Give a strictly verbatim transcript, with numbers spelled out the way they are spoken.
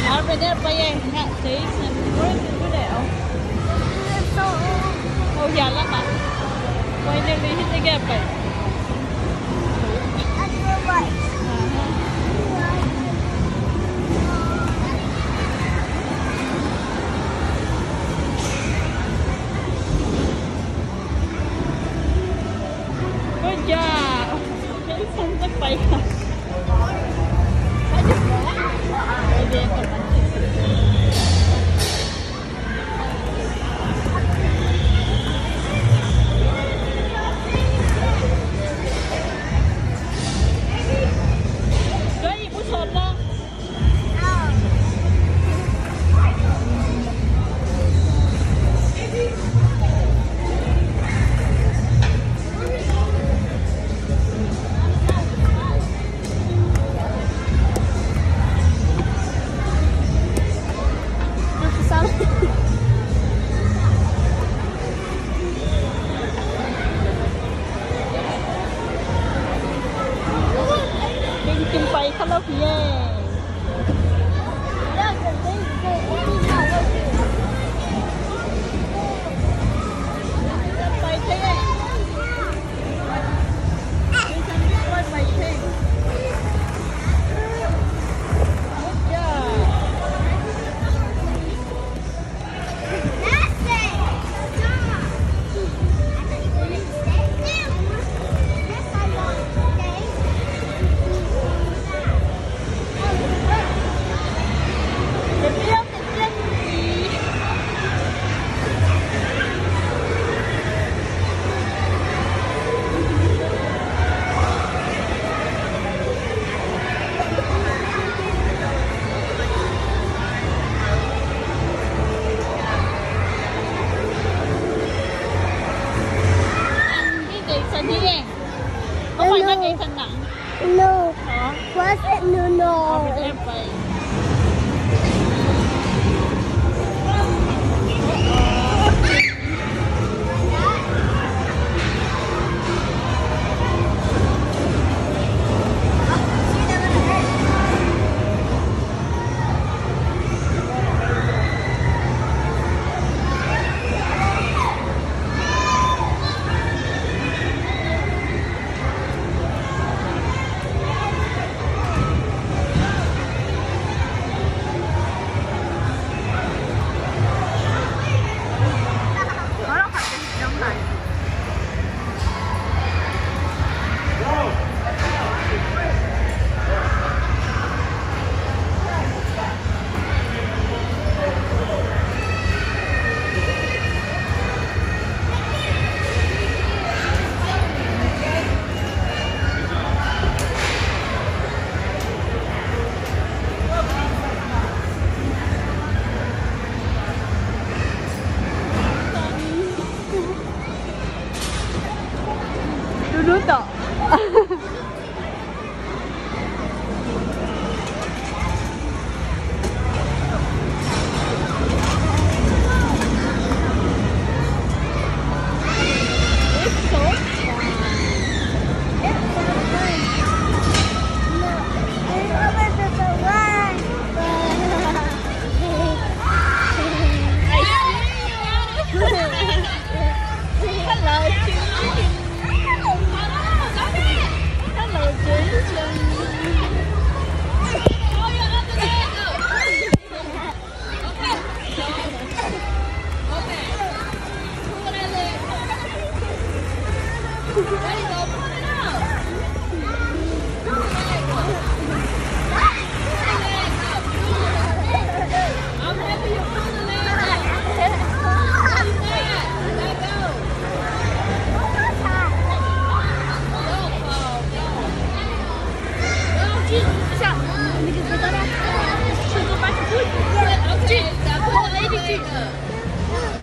Over there by em ngạ thấy mới cứ đẻo. Ô dạ lắm ạ. Quay lên đi hết cái vậy. Ôi dạ. Cái sân rất bay. Kim bay khá lâu kìa. Bay thế. Bay thế. Không phải là cây xanh nặng. No. What's it? No, no. Duduk tak? Ready, go.